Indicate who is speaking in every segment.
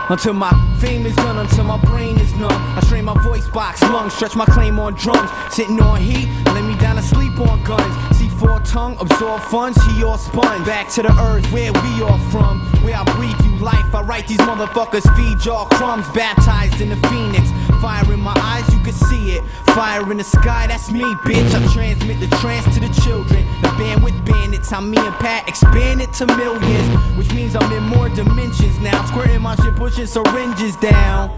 Speaker 1: Until my fame is done, until my brain is numb. I strain my voice box, lungs, stretch my claim on drums. Sitting on heat, lay me down to sleep on guns. C4 tongue, absorb funds, he all spun. Back to the earth, where we all from. Where I breathe you life, I write these motherfuckers, feed y'all crumbs. Baptized in the phoenix, fire in my eyes, you can see it. Fire in the sky, that's me, bitch. I transmit the trance to the children. The band with bandits, how me and Pat expand it to millions. Which means I'm in more dimensions now. Squirting my shit, pushing syringes down.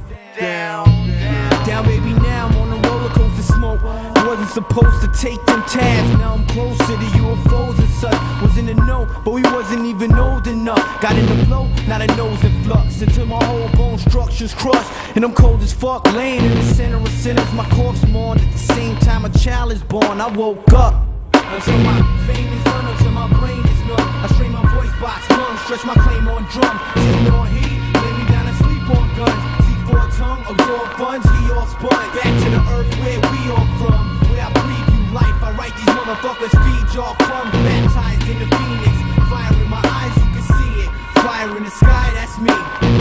Speaker 1: Down, baby, now I'm on a roller coaster smoke. Wasn't supposed to take them tabs. Now I'm closer to UFOs and such. Was in the know, but we wasn't even old enough. Got in the blow, now the nose in flux. Until my whole bone structure's crushed. And I'm cold as fuck, laying in the center of sinners. My corpse mourned at the same time a child is born. I woke up. Until my fame is done, until my brain is numb. I strain my voice box, lungs, stretch my claim on drums. Sitting on heat, lay me down and sleep on guns. C4 tongue, absorb funds, he all spun. Back to the earth where we all from. Where I breathe you life, I write these motherfuckers, feed y'all crumbs. Baptized in the phoenix, fire in my eyes, you can see it. Fire in the sky, that's me.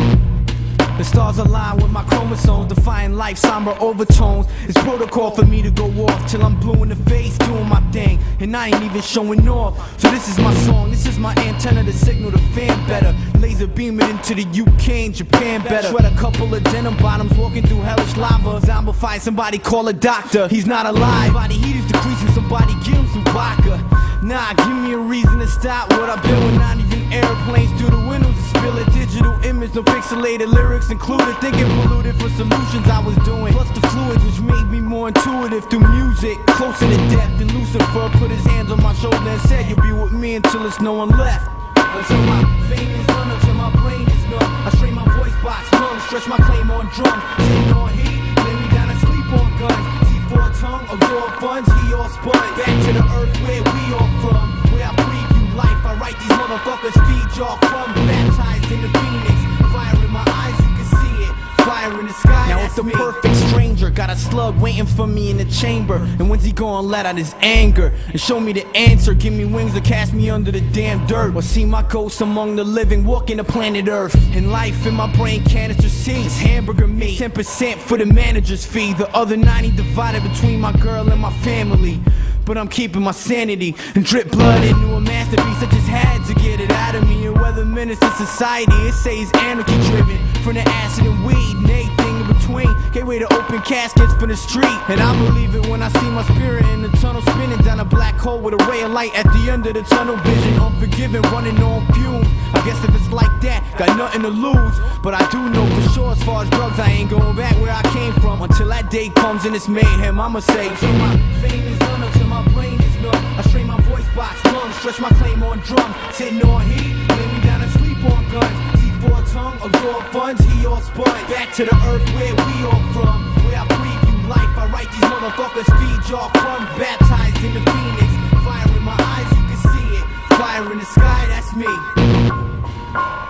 Speaker 1: The stars align with my chromosomes, defying life, somber overtones. It's protocol for me to go off till I'm blue in the face, doing my thing, and I ain't even showing off. So this is my song, this is my antenna to signal the fan better. Laser beaming into the UK and Japan better. Sweat a couple of denim bottoms, walking through hellish lava. Zombify somebody, call a doctor. He's not alive. Body heat is decreasing, somebody give him some vodka. Nah, give me a reason to stop what I've been with. Not even airplanes through the windows and spill a digital image, no pixelated lyrics included. Thinking polluted for solutions I was doing. Plus the fluids which made me more intuitive through music. Closer to death than Lucifer put his hands on my shoulder and said, you'll be with me until there's no one left. Until my fame is done, until my brain is numb. I strain my voice box, lungs, stretch my claim on drums. Sitting on heat, lay me down and sleep on guns. C4 tongue, absorb funds, he all spun. Back to the earth where we all from. Where I breathe you life, I write these motherfuckers, feed y'all crumbs. Baptized in the phoenix, fire in my eyes, you can see it. Fire in the sky, now it's the perfect stranger. Got a slug waiting for me in the chamber. And when's he gonna let out his anger and show me the answer? Give me wings to cast me under the damn dirt, or see my ghost among the living, walking the planet Earth. And life in my brain canister seeds, hamburger meat, 10% for the manager's fee. The other 90 divided between my girl and my family. But I'm keeping my sanity and drip blood into a masterpiece. I just had to get it out of me. And whether menace to society, it says anarchy driven. From the acid and weed and everything in between. Gateway to open caskets for the street. And I believe it when I see my spirit in the tunnel, spinning down a black hole with a ray of light at the end of the tunnel vision. Unforgiving, running on fumes. I guess if it's like that, got nothing to lose. But I do know for sure as far as drugs, I ain't going back where I came from. Until that day comes and it's mayhem, I'ma say, until my fame is done, until my brain is numb. I strain my voice box, lungs, stretch my claim on drums. Sitting on heat, lay me down and sleep on guns. C4 tongue, absorb funds, he all spun. Back to the earth where we all from. Where I breathe you life, I write these motherfuckers, feed y'all crumbs. Baptized in the phoenix, fire in my eyes, you can see it. Fire in the sky, that's me.